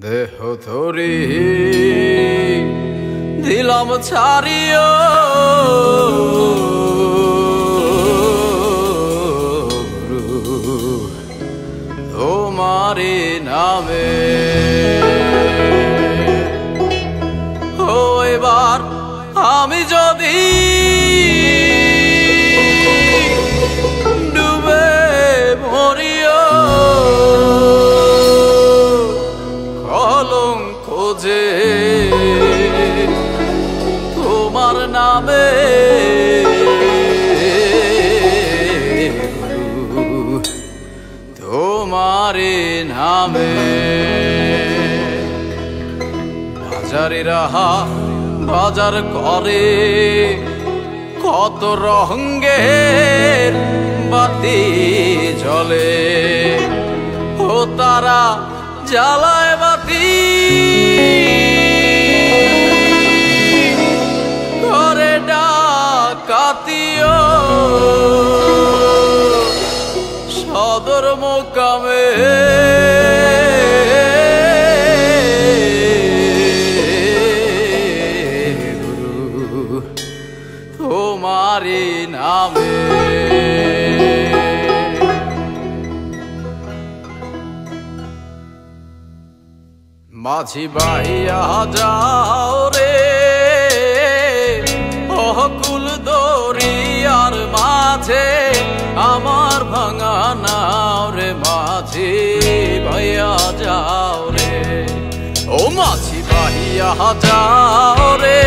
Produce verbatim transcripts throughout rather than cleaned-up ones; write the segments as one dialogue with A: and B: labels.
A: দেহ ধরি দিলাম ছাড়িও তোমারি নামে ও এবার আমি যদি ডুবে মরিও কলঙ্ক যে তোমার নামে তোমারি নামে বাজারিরা বাজার করে কত রঙের বাতি জ্বলে ও তারা জ্বালায় বাতি করে ডাকাতিও সদর মোকামে তোমারি নামে মাঝি বাহিয়া যাও রে অকুল দরিয়ার মাঝে আমার ভাঙা নাও রে মাঝি বাহিয়া যাও রে ও মাঝি বাহিয়া যাও রে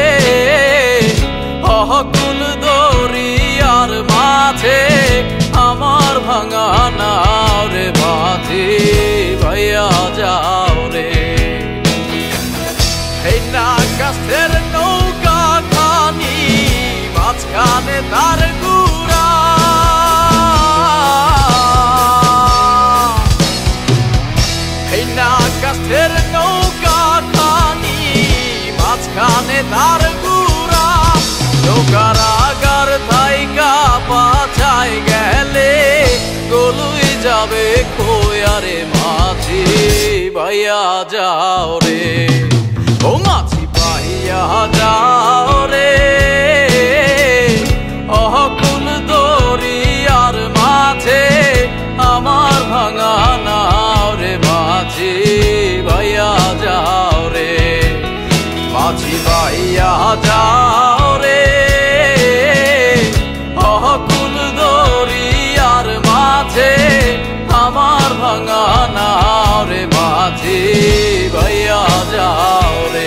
A: অকুল দরিয়ার মাঝে আমার ভাঙা নাও রে মাঝি বাহিয়া যাও রে এই নাগাছের নৌকা খানি মাঝখানে তার গুড়া এই নাগাছের নৌকা খানি মাঝখানে তার গুড়া নৌকার আগার থাইকা পাছায় গেলে গলুই যাবে কোয়ারে মাঝি ভাইয়া যাও রে ও মাঝি ভাইয়া যাও রে অকুল দরিয়ার মাঝে আমার ভাঙা নাও রে মাঝি ভাইয়া যাও রে মাঝি ভাইয়া যাও রে অকুল দরিয়ার মাঝে আমার ভাঙা নাও রে মাঝি ভাইয়া যাও রে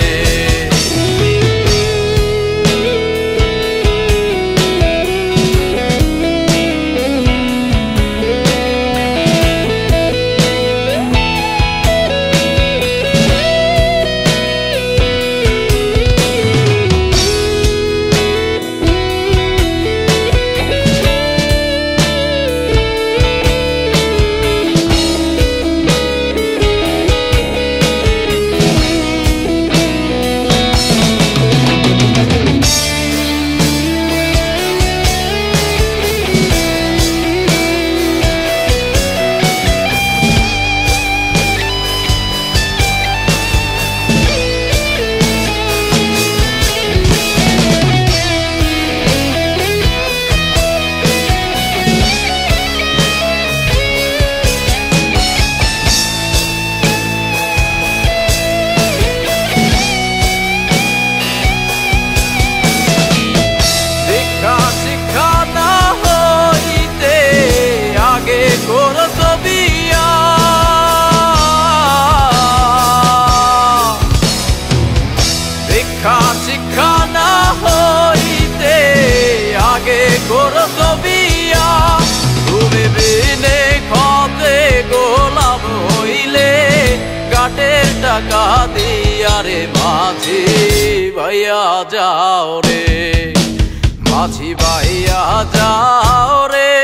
A: শিক্ষানা হইতে আগে করত বিয়া তুমি বিনে খতে গোলাম হইলে গাটের টাকা দিয়া রে মাঝি ভাইয়া যাও রে মাঝি ভাইয়া যাও রে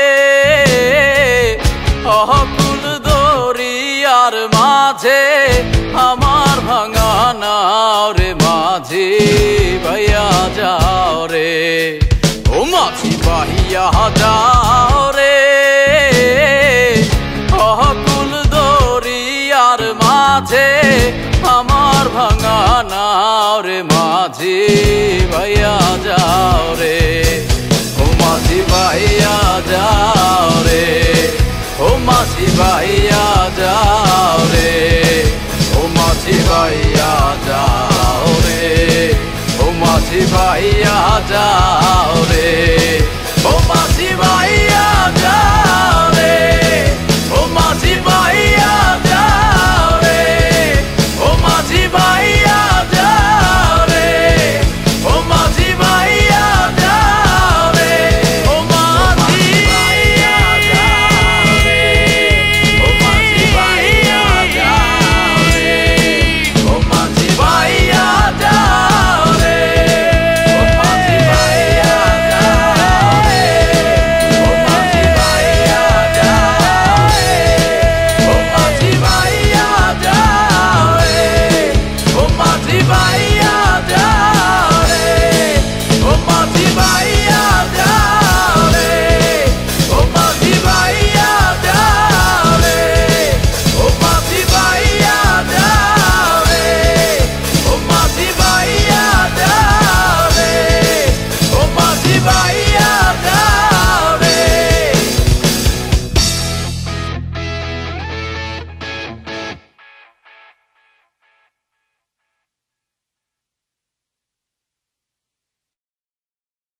A: অকুল দরিয়ার মাঝে আমার ভাঙা নাও রে মাঝি ভাইয়া যাও রে ও মাঝি ভাইয়া যাও রে অকুল দরিয়ার মাঝে মাঝে আমার ভাঙা নাও রে মাঝি ভাইয়া যাও রে ও মাঝি ভাইয়া যাও রে ও মাঝি ভাইয়া যাও রে ও মাঝি ভাইয়া যাও রে ও মাঝি ভাইয়া যাও